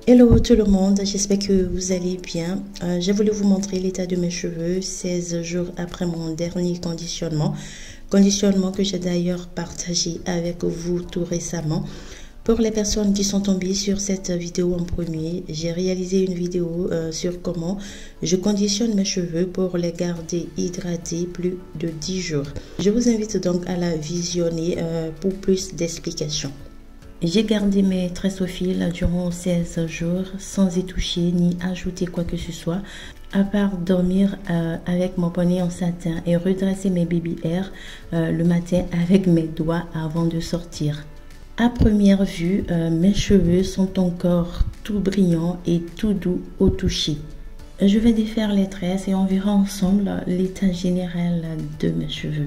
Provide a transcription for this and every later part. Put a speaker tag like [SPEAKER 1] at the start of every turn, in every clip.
[SPEAKER 1] Hello tout le monde, j'espère que vous allez bien. J'ai voulu vous montrer l'état de mes cheveux 16 jours après mon dernier conditionnement. Conditionnement que j'ai d'ailleurs partagé avec vous tout récemment. Pour les personnes qui sont tombées sur cette vidéo en premier, j'ai réalisé une vidéo sur comment je conditionne mes cheveux pour les garder hydratés plus de 10 jours. Je vous invite donc à la visionner pour plus d'explications. J'ai gardé mes tresses au fil durant 16 jours sans y toucher ni ajouter quoi que ce soit, à part dormir avec mon bonnet en satin et redresser mes baby hairs le matin avec mes doigts avant de sortir. À première vue, mes cheveux sont encore tout brillants et tout doux au toucher. Je vais défaire les tresses et on verra ensemble l'état général de mes cheveux.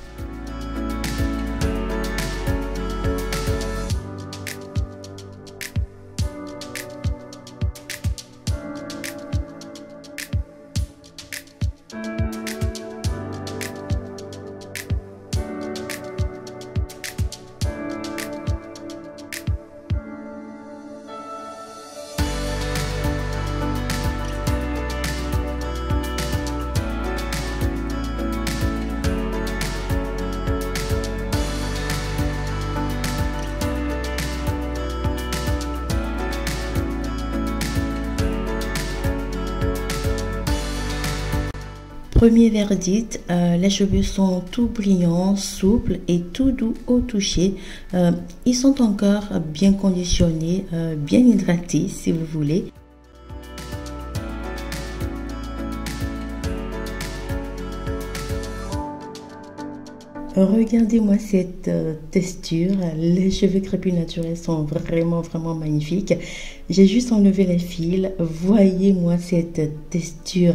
[SPEAKER 1] Premier verdict, les cheveux sont tout brillants, souples et tout doux au toucher. Ils sont encore bien conditionnés, bien hydratés si vous voulez. Regardez-moi cette texture, les cheveux crépus naturels sont vraiment magnifiques. J'ai juste enlevé les fils, voyez-moi cette texture.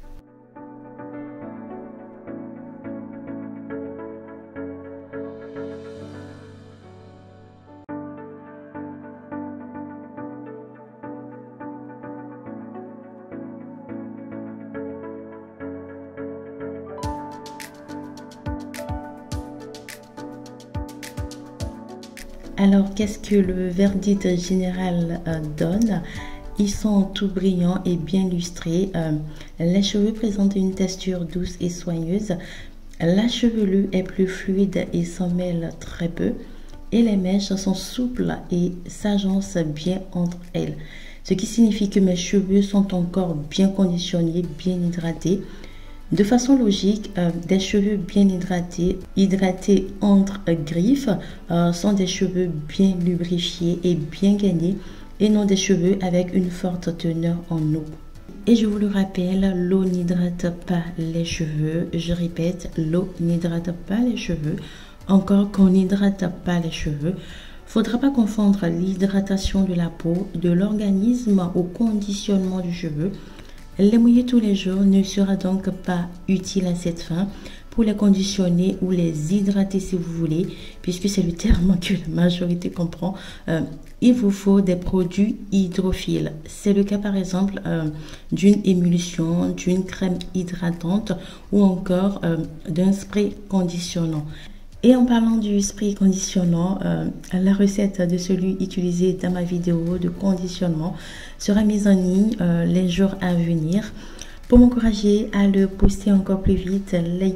[SPEAKER 1] Alors, qu'est-ce que le verdict général donne? Ils sont tout brillants et bien lustrés. Les cheveux présentent une texture douce et soigneuse. La chevelure est plus fluide et s'en mêle très peu. Et les mèches sont souples et s'agencent bien entre elles. Ce qui signifie que mes cheveux sont encore bien conditionnés, bien hydratés. De façon logique, des cheveux bien hydratés entre griffes, sont des cheveux bien lubrifiés et bien gainés et non des cheveux avec une forte teneur en eau. Et je vous le rappelle, l'eau n'hydrate pas les cheveux. Je répète, l'eau n'hydrate pas les cheveux. Encore qu'on n'hydrate pas les cheveux. Faudra pas confondre l'hydratation de la peau, de l'organisme au conditionnement du cheveu. Les mouiller tous les jours ne sera donc pas utile à cette fin pour les conditionner ou les hydrater si vous voulez, puisque c'est le terme que la majorité comprend. Il vous faut des produits hydrophiles. C'est le cas par exemple d'une émulsion, d'une crème hydratante ou encore d'un spray conditionnant. Et en parlant du spray conditionnant, la recette de celui utilisé dans ma vidéo de conditionnement sera mise en ligne les jours à venir. Pour m'encourager à le poster encore plus vite,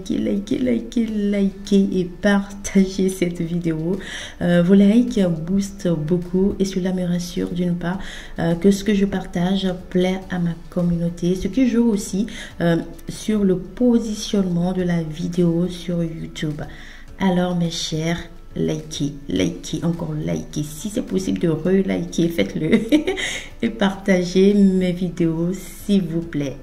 [SPEAKER 1] likez et partagez cette vidéo. Vos likes boostent beaucoup et cela me rassure d'une part que ce que je partage plaît à ma communauté, ce qui joue aussi sur le positionnement de la vidéo sur YouTube. Alors mes chers, likez, encore likez. Si c'est possible de reliker, faites-le. Et partagez mes vidéos s'il vous plaît.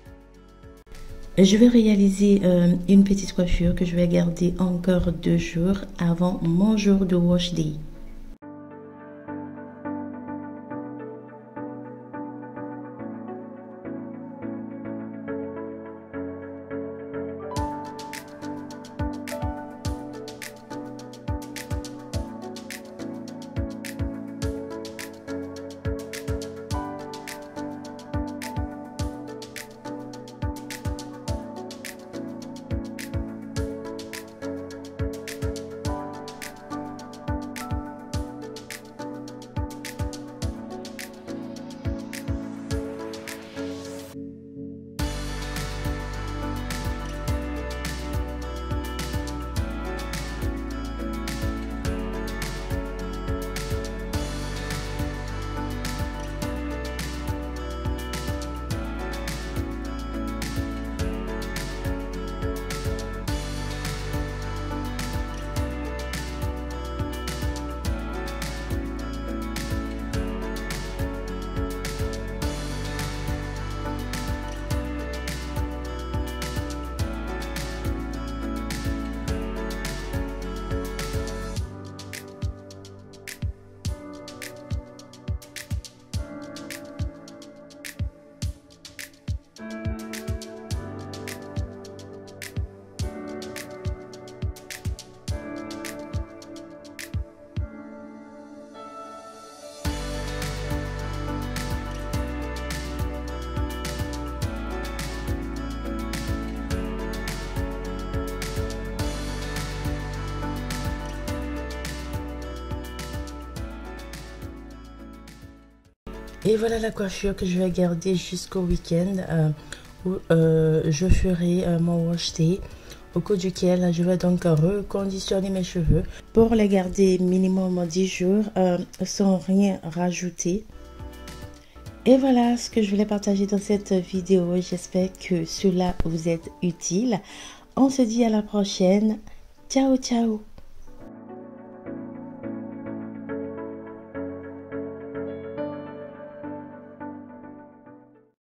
[SPEAKER 1] Je vais réaliser une petite coiffure que je vais garder encore 2 jours avant mon jour de wash day. Et voilà la coiffure que je vais garder jusqu'au week-end où je ferai mon wash day, au cours duquel je vais donc reconditionner mes cheveux pour les garder minimum 10 jours sans rien rajouter. Et voilà ce que je voulais partager dans cette vidéo. J'espère que cela vous est utile. On se dit à la prochaine. Ciao, ciao!